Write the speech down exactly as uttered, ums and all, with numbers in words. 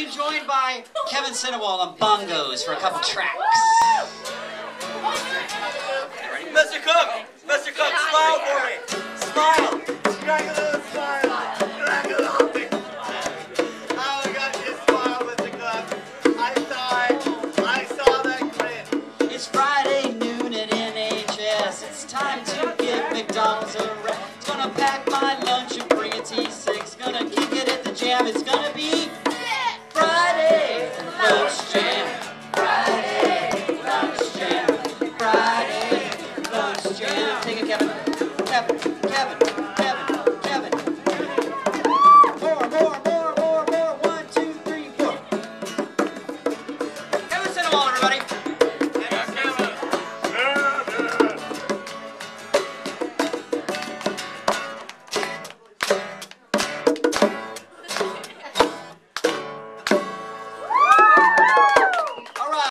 being joined by Kevin Sinewall on bongos for a couple tracks. Mister Cook! Mister Cook, smile for me! Smile! Congratulations!